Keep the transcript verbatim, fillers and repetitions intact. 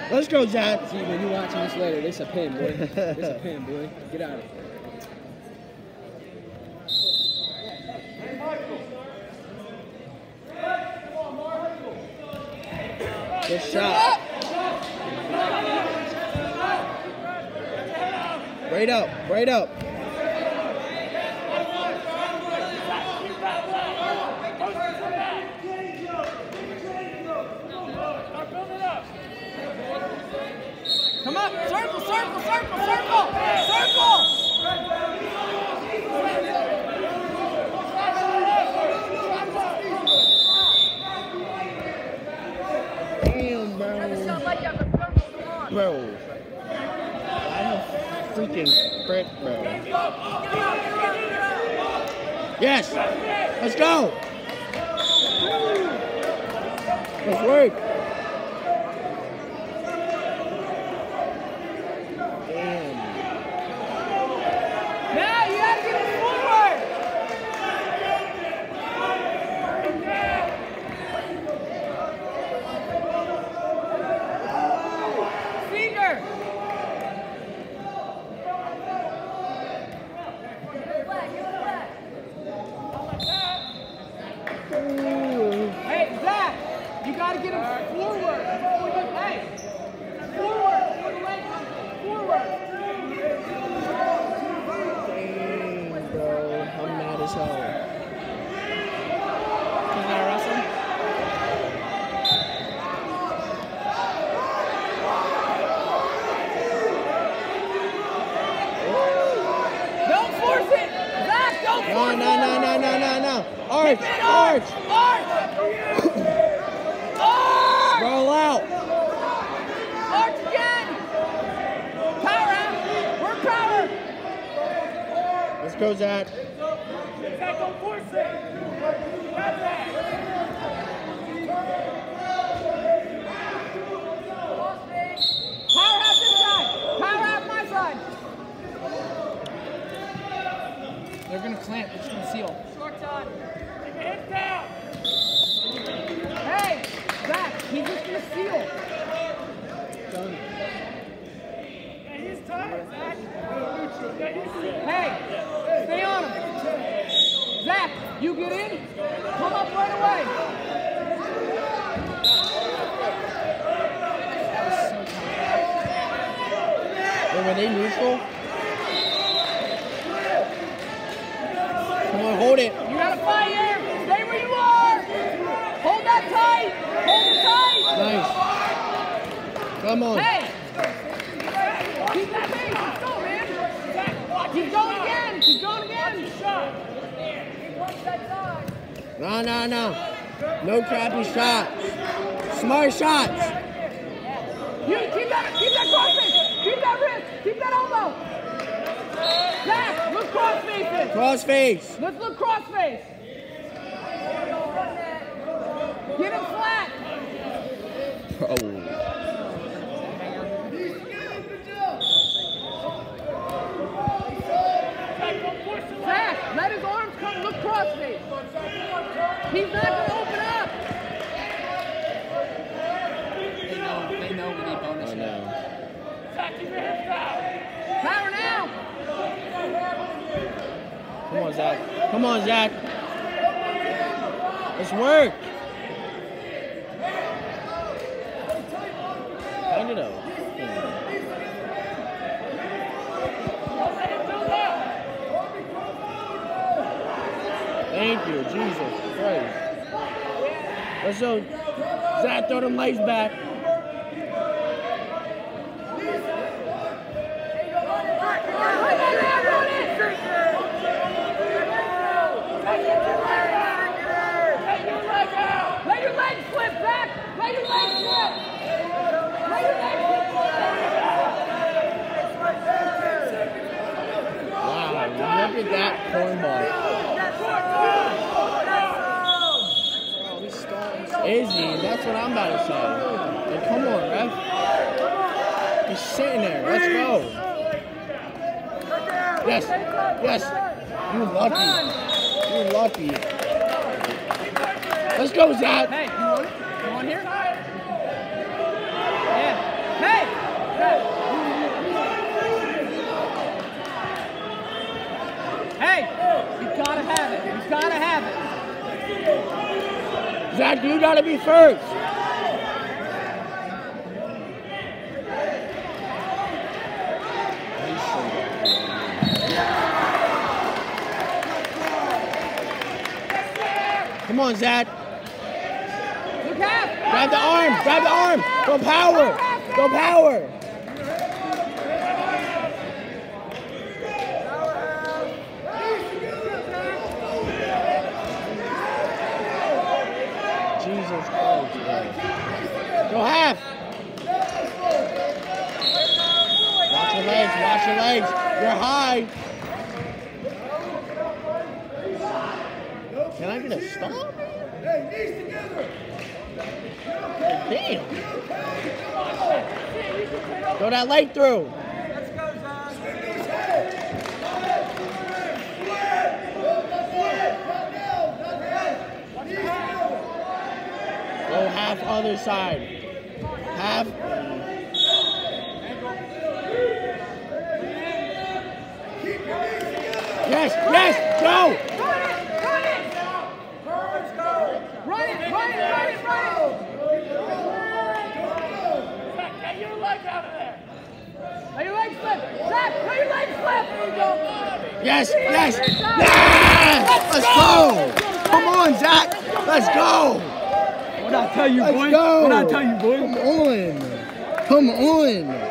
Let's go, Zach. See, when you watching this later, this a pin, boy. This a pin, boy. Get out of it. Good shot. Right up, right up. Come up, circle, circle, circle, circle, circle. Damn, bro. Bro. I'm a freaking frick, bro. Yes. Let's go. Let's work. No, no, no, no, no, no, no. Arch, arch. Arch. Arch. Roll out. Arch again. Power out. Work power. Let's go, Zach. Zach, don't force it. Grab that. Power out this side. Power out my side. They're gonna clamp, they're just gonna seal. Short time. Take your head down. Hey, Zach, he's just gonna seal. Done. Yeah, he's tired, Zach. Hey, stay on him. Zach, you get in, come up right away. Wait, were they neutral? Come on, hold it. You gotta fight here. Stay where you are. Hold that tight. Hold it tight. Nice. Come on. Hey. Keep that base. Let's go, man. Keep going again. Keep going again. No, no, no. No crappy shots. Smart shots. You keep that. Keep that cross face. Keep that wrist. Keep that elbow. Zach, look cross faces. Cross face. Let's look cross face. Get him flat. Oh. Zach, let his arms come. Look cross face. He's not going to open up. They know, they know we need bonus. Oh, no. Zach, keep your hips down. Power now. Come on, Zach. Come on, Zach. Let's work. Find it out. Thank you, Jesus Christ. Let's go. Zach, throw them legs back. Let your legs slip, Zach! Let your legs slip! Let your legs slip! Wow, look at that cornball. Izzy, that's what I'm about to say. Like, come on, ref. He's sitting there. Let's go. Yes, yes. You lucky. You lucky. Let's go, Zach. Hey, you want it? You want here? Yeah. Zach, you gotta be first. Come on, Zach. Grab the arm. Grab the arm. Go power. Go power. Jesus Christ, bro. Go half. Watch your legs. Watch your legs. You're high. Can I get a stop? Hey, knees together. Damn. Throw that leg through. Let's go, Zach. Go half other side. Half. Yes, yes, go. Run it, run it, run it, run it! Zach, get your leg out of there! Let your leg slip! Zach, let your leg slip! There you go! Yes, yes! Yeah! Let's go! Come on, Zach! Let's go! What I tell you, Let's boy? go! What I tell you, boy? Come on! Come on!